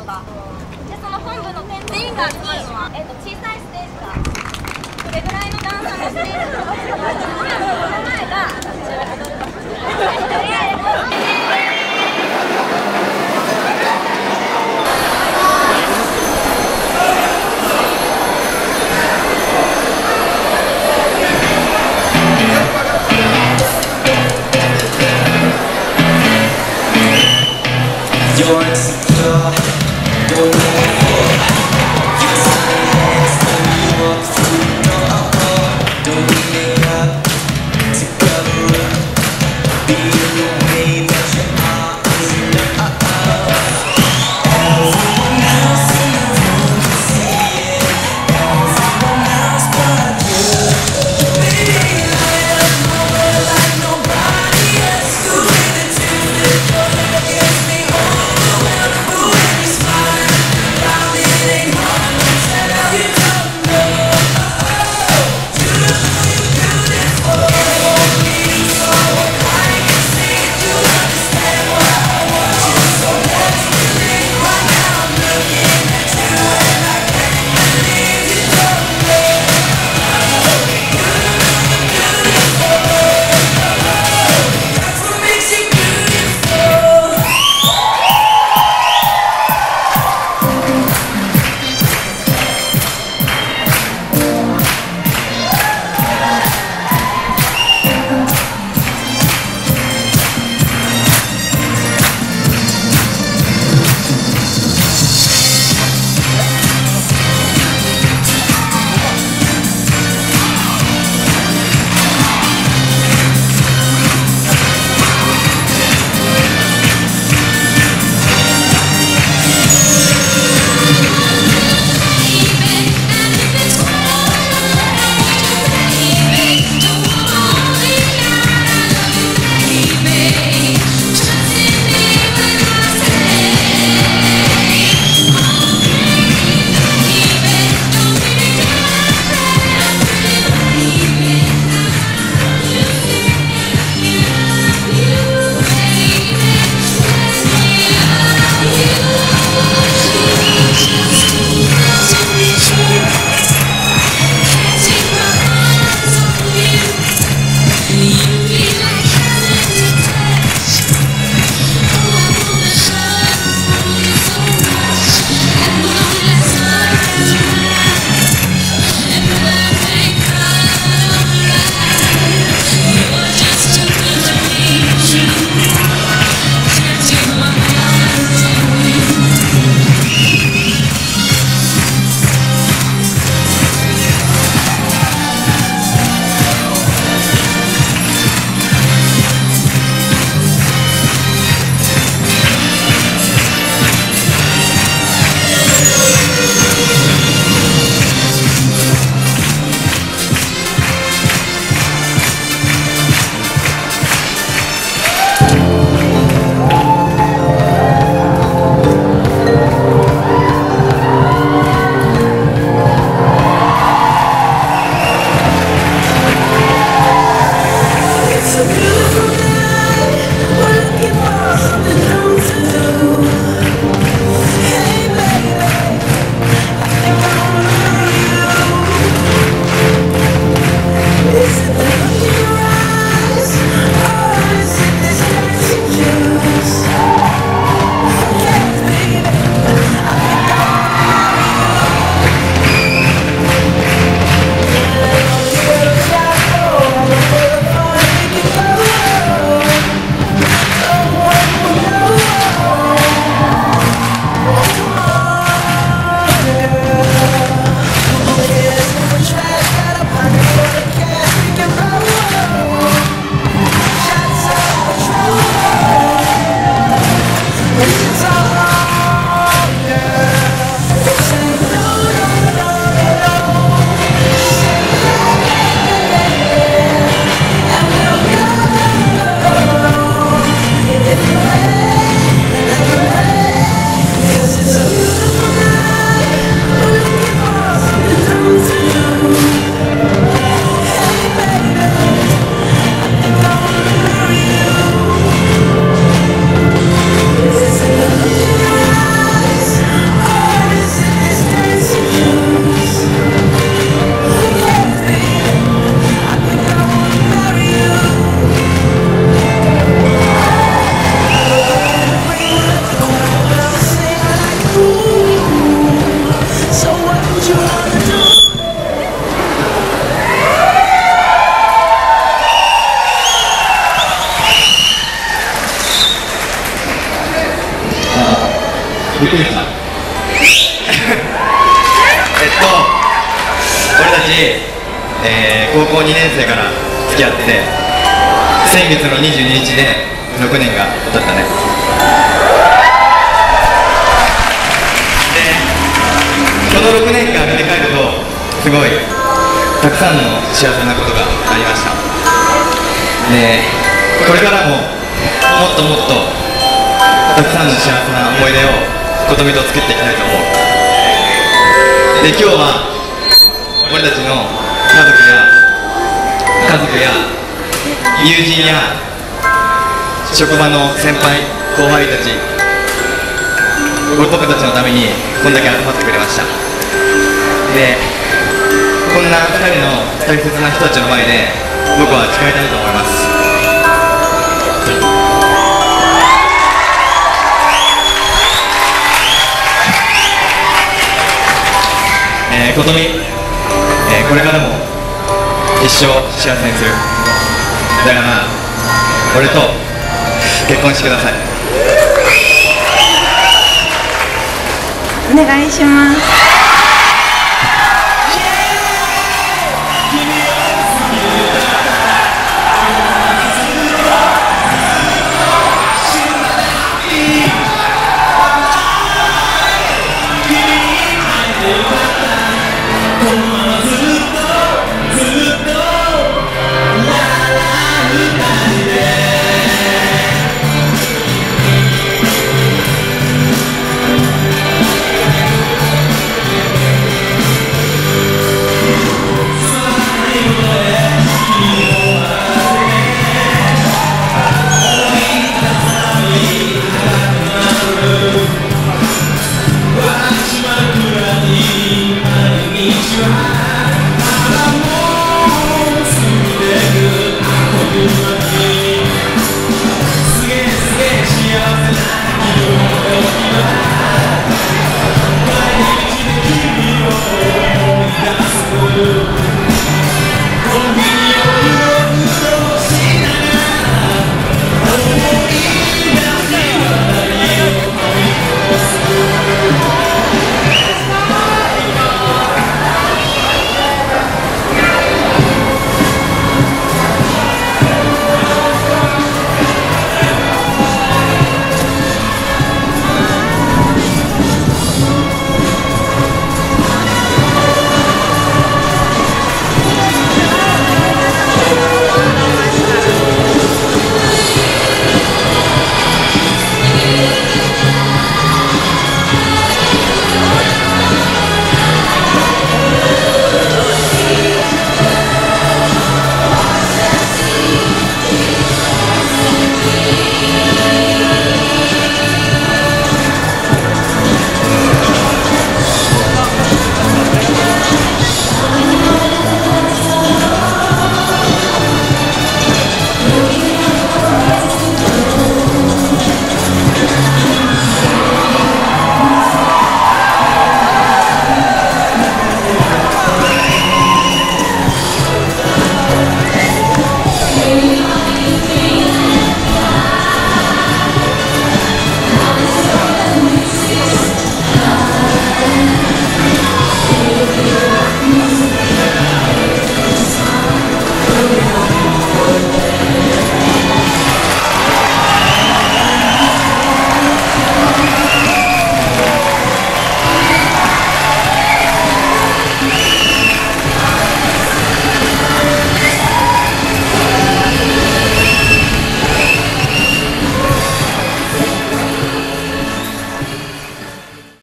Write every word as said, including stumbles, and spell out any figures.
トが。でその本部の店全員が集まるのは、えー、と小さいステージがこれぐらいの段差のステージなんですけど、この前が私は踊る場所です。 You're insecure, you're wonderful. You're silence when you walk through the door. Don't need makeup to cover up. Being the way that you are is enough. Everyone else in the room can see it. Everyone else but you. Baby, I am nowhere like nobody else. The way that you did your love gets me home. When you smile So what would you wanna do? びっくりした。えっと俺たち、えー、高校にねん生から付き合って先月のにじゅうににちでろくねんが経ったね。でこのろくねんかん振り返るとすごいたくさんの幸せなことがありました。でこれからももっともっとたくさんの幸せな思い出をことみと作っていきたいと思う。で今日は俺たちの家族や家族や友人や職場の先輩後輩たち僕たちのためにこんだけ集まってくれました。でこんなふたりの大切な人たちの前で僕は誓いたいと思います。えー、ことみ、えー、これからも一生幸せにする。だから俺と結婚してください。 お願いします。